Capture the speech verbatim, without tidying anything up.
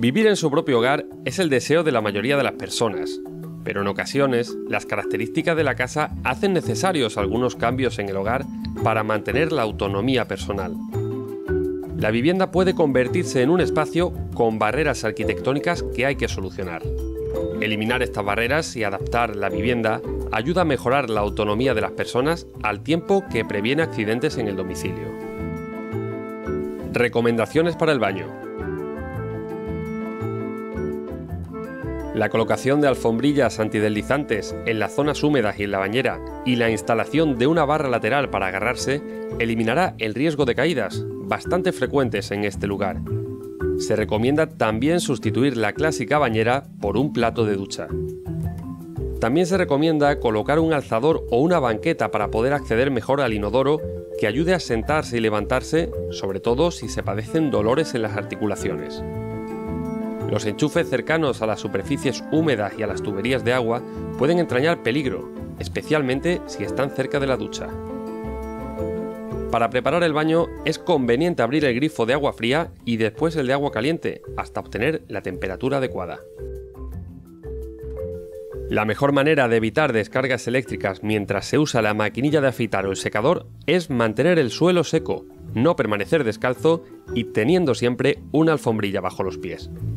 Vivir en su propio hogar es el deseo de la mayoría de las personas, pero en ocasiones las características de la casa hacen necesarios algunos cambios en el hogar para mantener la autonomía personal. La vivienda puede convertirse en un espacio con barreras arquitectónicas que hay que solucionar. Eliminar estas barreras y adaptar la vivienda ayuda a mejorar la autonomía de las personas al tiempo que previene accidentes en el domicilio. Recomendaciones para el baño. La colocación de alfombrillas antideslizantes en las zonas húmedas y en la bañera y la instalación de una barra lateral para agarrarse eliminará el riesgo de caídas, bastante frecuentes en este lugar. Se recomienda también sustituir la clásica bañera por un plato de ducha. También se recomienda colocar un alzador o una banqueta para poder acceder mejor al inodoro que ayude a sentarse y levantarse, sobre todo si se padecen dolores en las articulaciones. Los enchufes cercanos a las superficies húmedas y a las tuberías de agua pueden entrañar peligro, especialmente si están cerca de la ducha. Para preparar el baño es conveniente abrir el grifo de agua fría y después el de agua caliente, hasta obtener la temperatura adecuada. La mejor manera de evitar descargas eléctricas mientras se usa la maquinilla de afeitar o el secador es mantener el suelo seco, no permanecer descalzo y teniendo siempre una alfombrilla bajo los pies.